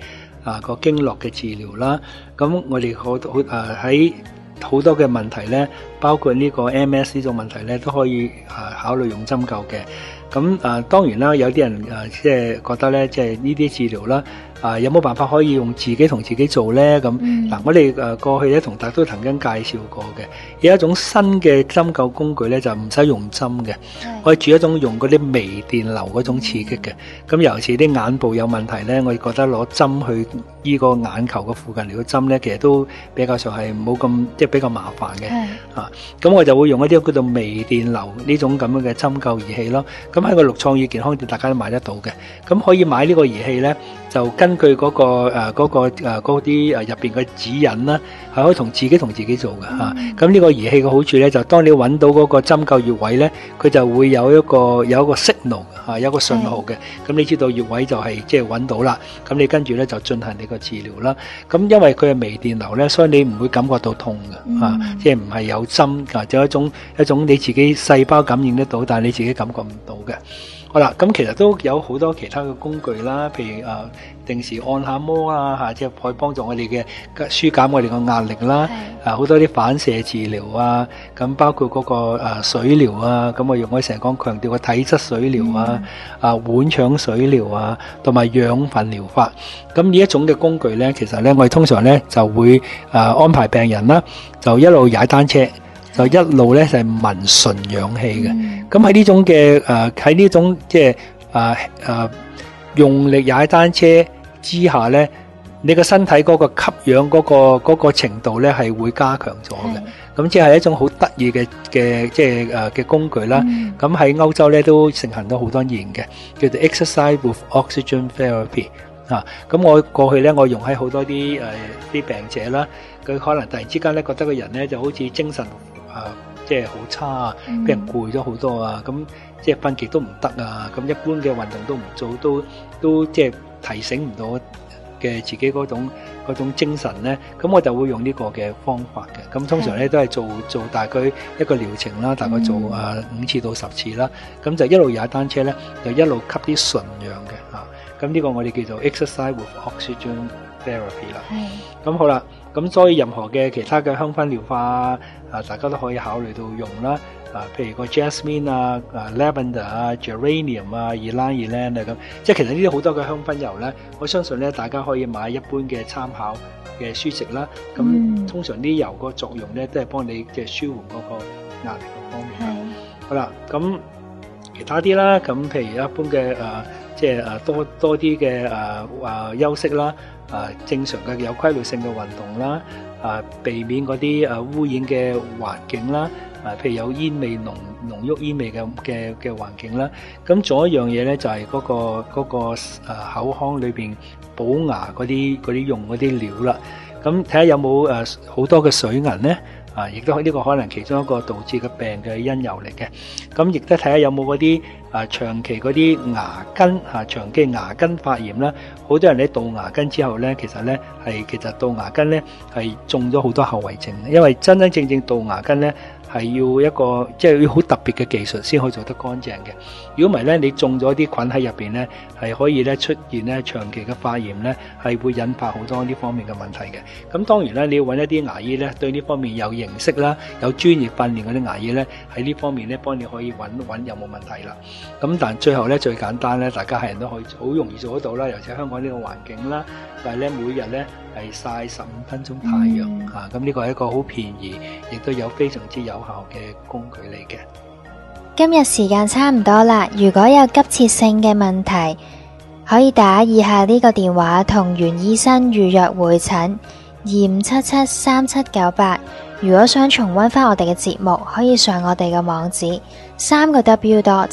啊個經絡嘅治療啦。咁我哋好好誒喺好多嘅問題咧，包括呢個 M S 呢種問題咧，都可以誒考慮用針灸嘅。咁誒當然啦，有啲人誒即係覺得咧，即係呢啲治療啦。啊，有冇辦法可以用自己同自己做呢？咁嗱、嗯啊，我哋誒過去咧同大家都曾經介紹過嘅，有一種新嘅針灸工具咧，就唔使用針嘅，可以住一種用嗰啲微電流嗰種刺激嘅。咁尤其是啲眼部有問題咧，我哋覺得攞針去依個眼球嘅附近嚟個針咧，其實都比較上係冇咁即係比較麻煩嘅。啊，咁我就會用一啲叫做微電流呢種咁樣嘅針灸儀器咯。咁喺個六創意健康店大家都買得到嘅。咁可以買呢個儀器咧，就根據嗰、嗰個誒嗰、呃嗰個誒嗰啲誒入邊嘅指引啦，係可以同自己同自己做嘅嚇。咁呢、嗯啊、個儀器嘅好處咧，就當你揾到嗰個針灸穴位咧，佢就會有一個有一個 signal 嚇、啊，有一個信號嘅。咁是你知道穴位就係即係揾到啦。咁你跟住咧就進行你個治療啦。咁因為佢係微電流咧，所以你唔會感覺到痛嘅嚇、嗯啊，即係唔係有針啊，就一種一種你自己細胞感應得到，但係你自己感覺唔到嘅。好啦，咁其實都有好多其他嘅工具啦，譬如誒、呃、定時按下摩啊，嚇，即係可以幫助我哋嘅舒減我哋嘅壓力啦。係啊，好多啲反射治療啊，咁包括嗰、那個、呃、水療啊，咁我用我成日講強調個體質水療啊，嗯、啊碗腸水療啊，同埋養分療法。咁呢一種嘅工具咧，其實咧我哋通常咧就會誒、呃、安排病人啦，就一路踩單車。就一路咧就係聞純氧氣嘅，咁喺呢種嘅誒喺呢種即係誒誒用力踩單車之下咧，你個身體嗰個吸氧嗰個嗰個程度咧係會加強咗嘅，咁即係一種好得意嘅嘅即係誒嘅工具啦。咁喺歐洲咧都盛行咗好多年嘅，叫做 Exercise with Oxygen Therapy 啊。咁我過去咧我用喺好多啲誒啲病者啦，佢可能突然之間咧覺得個人咧就好似精神。誒、呃，即係好差啊，俾人攰咗好多啊，咁即係瞓極都唔得啊，咁一般嘅運動都唔做，都都即係提醒唔到嘅自己嗰種嗰種精神咧，咁我就會用呢個嘅方法嘅，咁通常咧都係做做大概一個療程啦，大概做誒、呃、五次到十次啦，咁就一路踩單車咧，就一路吸啲純氧嘅嚇，咁呢個我哋叫做 exercise with oxygen therapy 啦，咁好啦。咁所以任何嘅其他嘅香薰療法啊，大家都可以考慮到用啦。啊，譬如個 jasmine 啊、啊 lavender 啊、geranium 啊、ylang ylang 啊咁，即係其實呢啲好多嘅香薰油咧，我相信咧大家可以買一般嘅參考嘅書籍啦。咁、嗯、通常啲油個作用咧都係幫你即係舒緩嗰個壓力嗰方面。係。好啦，咁其他啲啦，咁譬如一般嘅誒、呃，即係誒多多啲嘅誒誒休息啦。啊，正常嘅有規律性嘅運動啦，啊，避免嗰啲誒污染嘅環境啦，啊，譬如有煙味濃濃郁煙味嘅嘅嘅環境啦，咁仲有一樣嘢咧就係嗰個嗰個誒口腔裏邊補牙嗰啲嗰啲用嗰啲料啦，咁睇下有冇誒好多嘅水銀咧。啊，亦都呢個可能其中一個導致嘅病嘅因由嚟嘅。咁亦都睇下有冇嗰啲啊長期嗰啲牙根啊長期牙根發炎啦。好多人咧杜牙根之後咧，其實咧係其實杜牙根咧係中咗好多後遺症，因為真真正正杜牙根咧係要一個即係要好特別嘅技術先可以做得乾淨嘅。如果唔係咧，你中咗啲菌喺入邊咧，係可以咧出現咧長期嘅發炎咧，係會引發好多呢方面嘅問題嘅。咁當然啦，你要揾一啲牙醫咧對呢方面有認識啦，有專業訓練嗰啲牙醫咧喺呢方面咧幫你可以揾揾有冇問題啦。咁但最後咧最簡單咧，大家係人都可以好容易做得到啦，尤其香港呢個環境啦，但係咧每日咧係曬十五分鐘太陽、嗯、啊，咁呢個係一個好便宜，亦都有非常之有效嘅工具嚟嘅。
今日時間差唔多啦，如果有急切性嘅問題，可以打以下呢個電話同袁醫生預約會診，二五七七三七九八。如果想重溫翻我哋嘅節目，可以上我哋嘅網址三個 w dot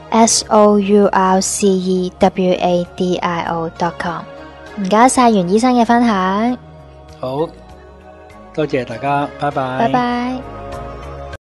s o u r c e w a d i o dot com。唔該晒袁醫生嘅分享，
好多謝大家，拜拜，
拜拜。